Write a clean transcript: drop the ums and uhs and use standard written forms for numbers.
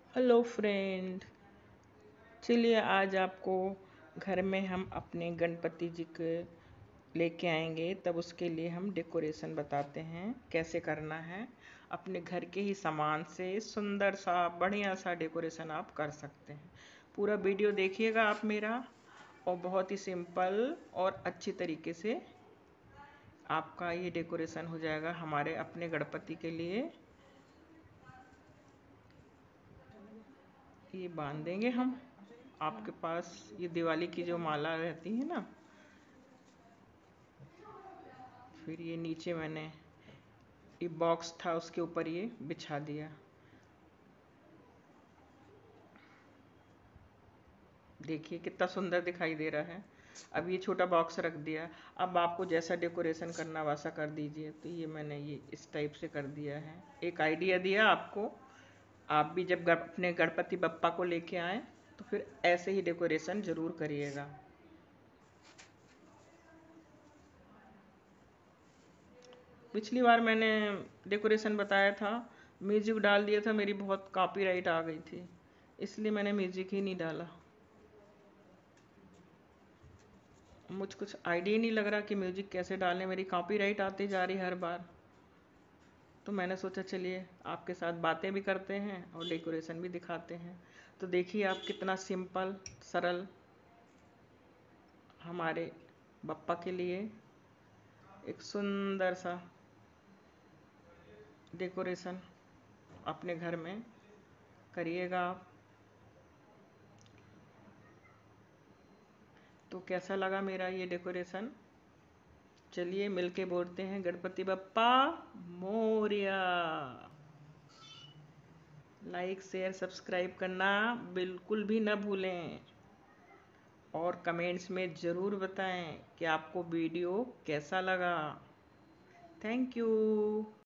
Hello friend. चलिए आज आपको घर में हम अपने गणपति जी के लेके आएंगे, तब उसके लिए हम डेकोरेशन बताते हैं कैसे करना है। अपने घर के ही सामान से सुंदर सा बढ़िया सा डेकोरेशन आप कर सकते हैं। पूरा वीडियो देखिएगा आप मेरा, और बहुत ही सिंपल और अच्छी तरीके से आपका ये डेकोरेशन हो जाएगा हमारे अपने गणपति के लिए। ये बांध देंगे हम। आपके पास ये दिवाली की जो माला रहती है ना, फिर ये नीचे मैंने ये बॉक्स था उसके ऊपर ये बिछा दिया। देखिए कितना सुंदर दिखाई दे रहा है। अब ये छोटा बॉक्स रख दिया। अब आपको जैसा डेकोरेशन करना वैसा कर दीजिए। तो ये मैंने ये इस टाइप से कर दिया है, एक आइडिया दिया आपको। आप भी जब अपने गणपति बप्पा को लेके आए तो फिर ऐसे ही डेकोरेशन जरूर करिएगा। पिछली बार मैंने डेकोरेशन बताया था, म्यूजिक डाल दिया था, मेरी बहुत कॉपीराइट आ गई थी, इसलिए मैंने म्यूजिक ही नहीं डाला। मुझ कुछ आइडिया नहीं लग रहा कि म्यूजिक कैसे डालने, मेरी कॉपीराइट आती जा रही हर बार। तो मैंने सोचा चलिए आपके साथ बातें भी करते हैं और डेकोरेशन भी दिखाते हैं। तो देखिए आप कितना सिंपल सरल हमारे बप्पा के लिए एक सुंदर सा डेकोरेशन अपने घर में करिएगा आप। तो कैसा लगा मेरा ये डेकोरेशन? चलिए मिलके बोलते हैं Ganpati Bappa Morya. Like share subscribe करना बिल्कुल भी न भूलें, और कमेंट्स में ज़रूर बताएं कि आपको वीडियो कैसा लगा। Thank you.